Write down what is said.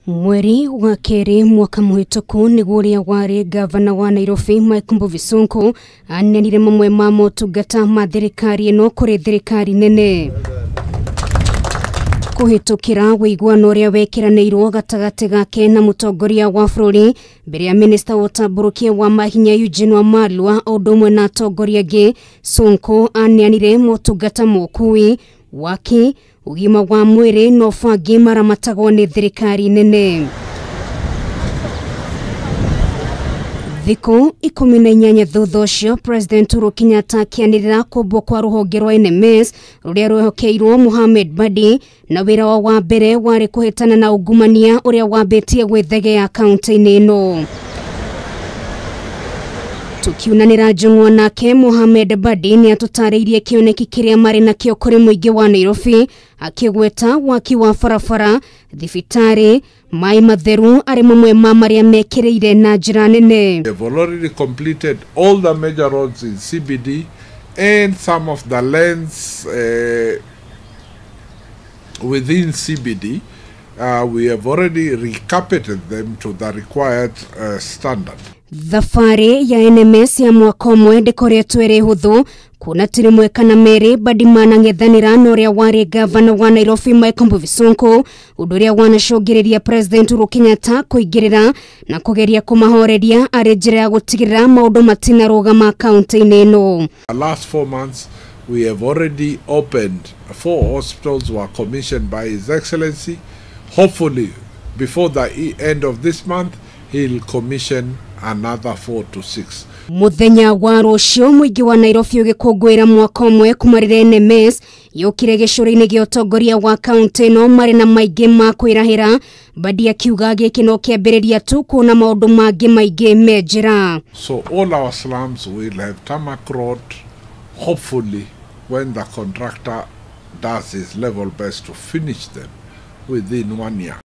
Mweri wa keri mwaka muhituku niguo uria wari gavana wa Nairobi Mwaka anenire mamwe ma motungata ma thirikari ino kuri thirikari nene. Kuhitukira wiguano uria wekiraniirwo gatagati gake na mutongoria wa bururi mbere ya minista utamburukia wa mahinya Eugene Wamalwa odumwe na atongoria angi, Sonko aneanire motungata mokui waki ugima wa mweri no fangi maramatagwo ni thirikari nene. Thiko 18 thutha ucio President Uhuru Kenyatta akianirira kubwo kwa ruhonge rwa NMS ruria rwehokeirwo Mohhamed Badi na wira wa mbere wari kuhitana na ungumania uria wambitie gwithegea kaunti-ini ino. Tukiunanira njung'wa nake Mohhamed Badi ni atutariirie kioneki kiria mari nakio kuri muingi wa Nairobi, akigweta waki wa farafara, thibitari, mai matheru ari mamwe ma maria mekireire na njira nene. They've already completed all the major roads in CBD and some of the lanes within CBD. We have already recarpeted them to the required standard. Thafari ya NMS ya Mwaka Umwe ndikoretwo iri huthu, kuna tirimwe kana meri Badi manang'ethanira na uria wari gavana wa Nairobi Mwaka uduria wanacungiriria President Uhuru Kenyatta kuingirira na kugeria kumahoreria ari njira ya gutigirira maundu matinarugama kaunti-ini ino. The last 4 months we have already opened 4 hospitals were commissioned by His Excellency. Hopefully before the end of this month he'll commission another 4 to 6. Muthenya wa ruciu muingi wa Nairobi ugakunguira Mwaka Umwe kumarire NMS yukire gicuri-ini gia utongoria wa kaunti ino mari na maingi ma kwirahira. Badi akiuga giki no kiambiriria tu kuona maundu mangi maingi me njira. So all our slums will have tarmac road, hopefully when the contractor does his level best to finish them within 1 year.